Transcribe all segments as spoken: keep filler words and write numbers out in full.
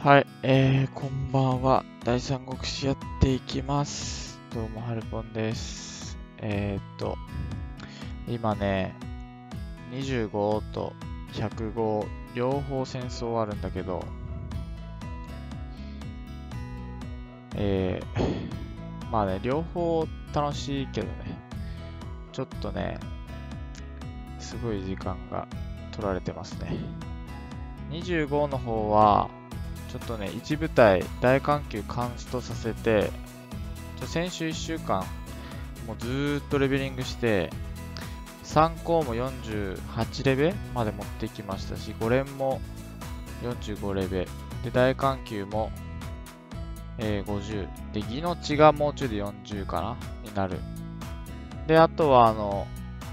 はい、えー、こんばんは。第三国志やっていきます。どうも、はるぽんです。えーっと、今ね、にじゅうごとひゃくご、両方戦争あるんだけど、えー、まあね、両方楽しいけどね、ちょっとね、すごい時間が取られてますね。にじゅうごの方は、ちょっとね、一部隊大緩急カンストさせて、ちょ先週いっしゅうかん、もうずーっとレベリングして、さん項もよんじゅうはちレベまで持ってきましたし、ご連もよんじゅうごレベで、大緩急も、えー、ごじゅう。で、技の値がもうちょいでよんじゅうかなになる。で、あとは、あの、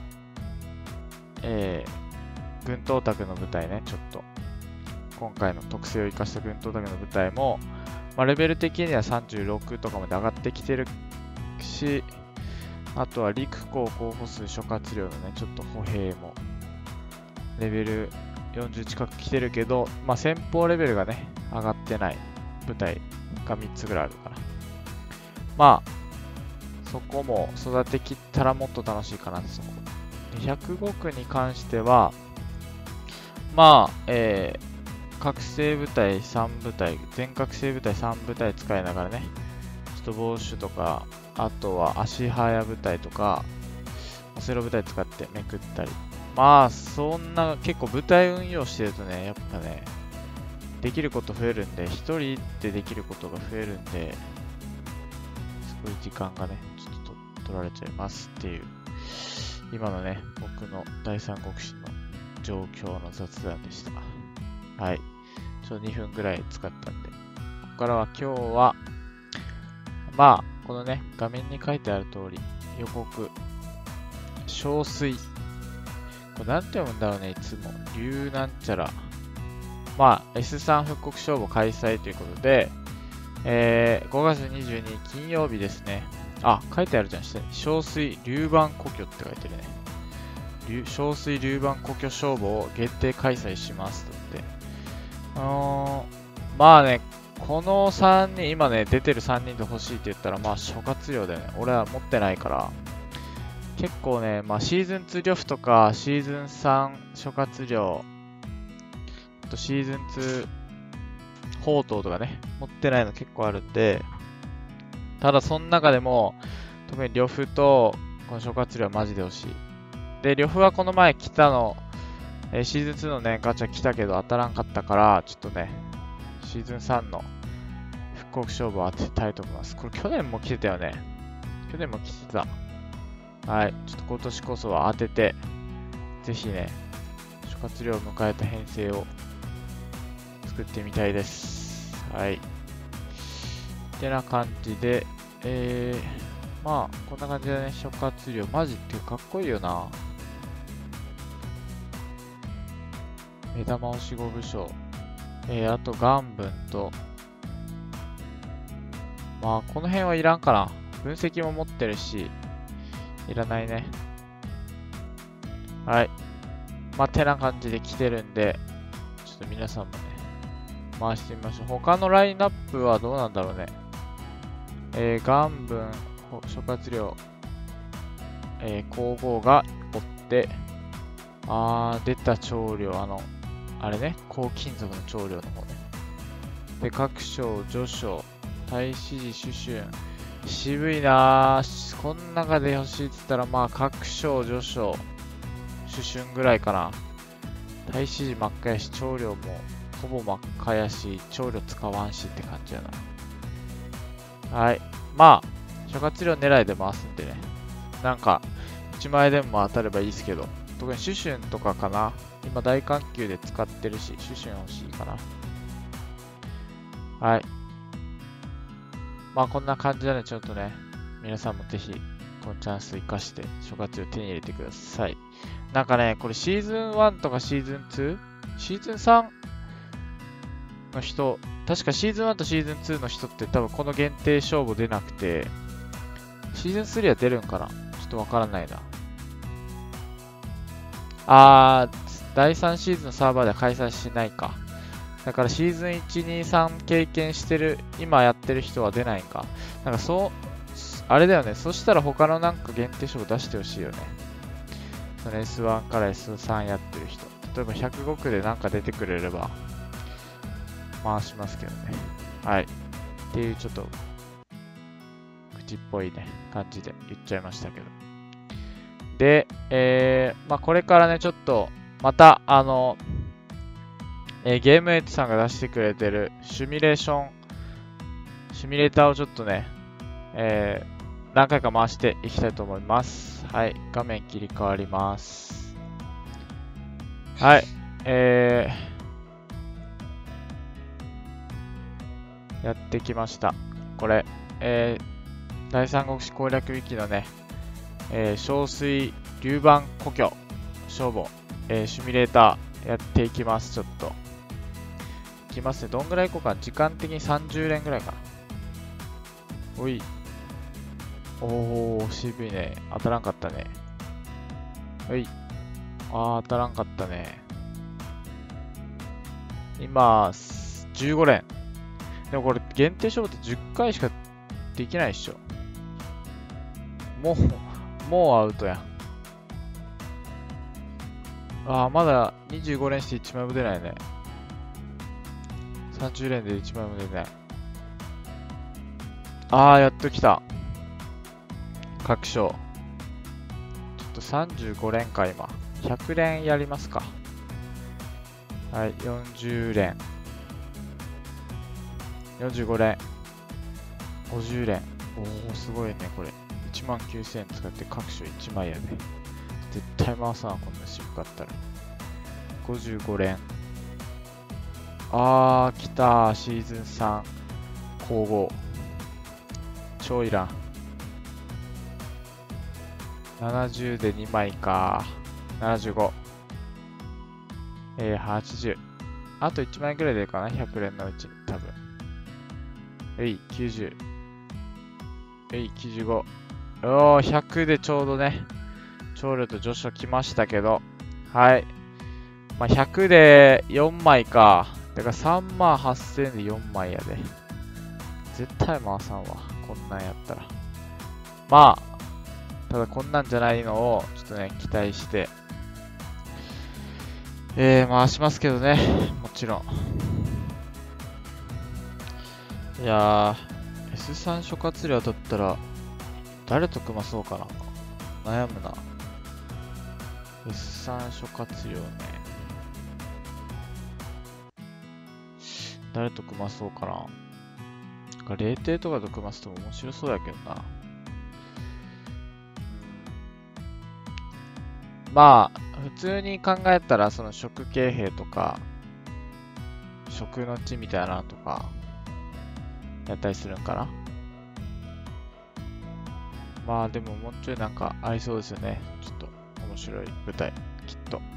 えー、軍刀卓の部隊ね、ちょっと。今回の特性を生かした軍刀卓の部隊も、まあ、レベル的にはさんじゅうろくとかまで上がってきてるし、あとは陸港候補数諸葛亮のね、ちょっと歩兵も、レベルよんじゅう近く来てるけど、まあ、先方レベルがね、上がってない部隊がみっつぐらいあるから。まあ、そこも育てきったらもっと楽しいかなって、そこ。ひゃくご区に関しては、まあ、えー、覚醒部隊さん部隊、全覚醒部隊さん部隊使いながらね、ちょっと防守とか、あとは足早部隊とか、オセロ部隊使ってめくったり。まあ、そんな、結構部隊運用してるとね、やっぱね、できること増えるんで、ひとりでできることが増えるんで、すごい時間がね、ちょっと取られちゃいますっていう、今のね、僕の第三国志の状況の雑談でした。はい。ちょっとにふんぐらい使ったんで。ここからは今日は、まあ、このね、画面に書いてある通り、予告、憔悴。これなんて読むんだろうね、いつも。竜なんちゃら。まあ、エススリー 復刻勝負開催ということで、えー、ごがつにじゅうににち金曜日ですね。あ、書いてあるじゃん、下に。憔悴竜番故郷って書いてるね。憔悴竜番故郷勝負を限定開催しますとって。あのー、まあね、このさんにん、今ね、出てるさんにんで欲しいって言ったら、まあ、諸葛亮だよね。俺は持ってないから。結構ね、まあ、シーズンツー呂布とか、シーズンさん諸葛亮、あとシーズンツー宝刀とかね、持ってないの結構あるんで、ただその中でも、特に呂布と、この諸葛亮はマジで欲しい。で、呂布はこの前来たの、えー、シーズンツーのね、ガチャ来たけど当たらんかったから、ちょっとね、シーズンさんの復刻勝負を当てたいと思います。これ去年も来てたよね。去年も来てた。はい。ちょっと今年こそは当てて、ぜひね、諸葛亮を迎えた編成を作ってみたいです。はい。ってな感じで、えー、まあ、こんな感じだね、諸葛亮。マジってかっこいいよな。目玉押しご武将。えー、あと、元文と、まあ、この辺はいらんかな。分析も持ってるし、いらないね。はい。まあ、てな感じで来てるんで、ちょっと皆さんもね、回してみましょう。他のラインナップはどうなんだろうね。えー、元文、諸葛亮、えー、皇后が追って、あー、出た長領、あの、あれね、高金属の長領の方ね。で、各将、序将、太子寺、主春。渋いなぁ。この中で欲しいって言ったら、まあ、各将、序将、主春ぐらいかな。太子寺真っ赤やし、長領もほぼ真っ赤やし、長領使わんしって感じやな。はい。まあ、諸葛亮狙いで回すんでね。なんか、いちまいでも当たればいいですけど、特に主春とかかな。今大緩急で使ってるし、主春欲しいかな。はい。まあこんな感じなので、ちょっとね、皆さんもぜひ、このチャンスを生かして、諸葛亮手に入れてください。なんかね、これシーズンワンとかシーズンツー? シーズンさんの人、確かシーズンワンとシーズンツーの人って多分この限定勝負出なくて、シーズンスリーは出るんかなちょっとわからないな。あー、だいさんシーズンのサーバーでは開催しないか。 だからシーズンいち、に、さん経験してる、今やってる人は出ないんか。なんかそう、あれだよね。そしたら他のなんか限定賞出してほしいよね。その エスワン から エススリー やってる人。例えばひゃくごくでなんか出てくれれば、回しますけどね。はい。っていうちょっと、口っぽいね、感じで言っちゃいましたけど。で、えー、まあこれからね、ちょっと、また、あの、えー、ゲームエイトさんが出してくれてるシミュレーション、シミュレーターをちょっとね、えー、何回か回していきたいと思います。はい、画面切り替わります。はい、えー、やってきました。これ、えー、第三国志攻略ウィキのね、えー、小水流番故郷消防、えー、シミュレーターやっていきます。ちょっといきますね。どんぐらいいこうかな。時間的にさんじゅう連ぐらいかな。おい、おー、渋いね。当たらんかったね。はい。あー、当たらんかったね。今、じゅうご連。でもこれ、限定勝負ってじゅっかいしかできないっしょ。もう、もうアウトやん。あー、まだにじゅうご連していちまいも出ないね。さんじゅう連でいちまいも出ない。あー、やっと来た。各賞。ちょっとさんじゅうご連か、今。ひゃく連やりますか。はい、よんじゅう連。よんじゅうご連。ごじゅう連。おー、すごいね、これ。いちまんきゅうせんえん使って各賞いちまいやで。絶対回さな、こんな渋かったら。ごじゅうご連。あー、来たー。シーズンさん。皇后。超いらん。ななじゅうでにまいか。ななじゅうご。えー、はちじゅう。あといちまいぐらいでいいかな。ひゃく連のうちに、多分。えい、きゅうじゅう。えい、きゅうじゅうご。おー、ひゃくでちょうどね、長領と序書来ましたけど。はい。まあ、ひゃくでよんまいか。だからさんまんはっせんえんでよんまいやで。絶対回さんわ。こんなんやったら。まあ、ただこんなんじゃないのを、ちょっとね、期待して、えー、回しますけどね。もちろん。いやー、エススリー 諸葛亮だったら、誰と組まそうかな。悩むな。エススリー 諸葛亮ね。誰と組まそうかな。なんか霊帝とかと組ませても面白そうやけどな。まあ、普通に考えたら、その食系兵とか、食の地みたいなのとか、やったりするんかな。まあでももうちょいなんかありそうですよね。ちょっと面白い舞台、きっと。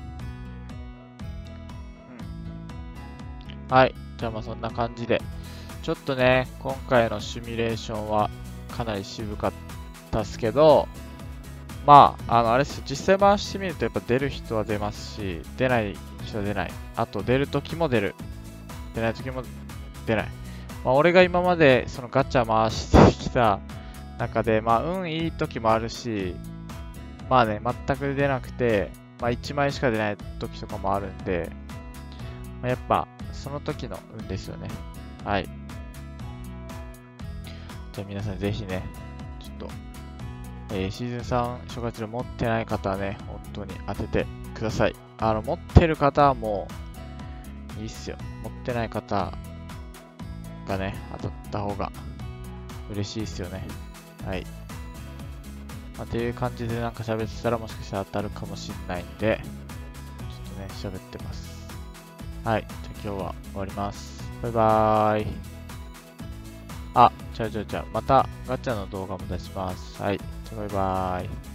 うん。はい。じゃあまあそんな感じで。ちょっとね、今回のシミュレーションはかなり渋かったっすけど、まあ、あの、あれですよ。実際回してみるとやっぱ出る人は出ますし、出ない人は出ない。あと出るときも出る。出ないときも出ない。まあ俺が今までそのガチャ回してきた中で、まあ運いいときもあるし、まあね、全く出なくて、まあいちまいしか出ないときとかもあるんで、まあ、やっぱその時の運ですよね。はい。じゃあ皆さんぜひね、ちょっと、えー、シーズンさん諸葛亮持ってない方はね、本当に当ててください。あの、持ってる方はもう、いいっすよ。持ってない方がね、当たった方が嬉しいっすよね。はい。まあ、っていう感じでなんか喋ってたらもしかしたら当たるかもしんないんで、ちょっとね、喋ってます。はい。じゃあ今日は終わります。バイバーイ。あ、ちゃうちゃうちゃう。またガチャの動画も出します。はい。じゃあバイバーイ。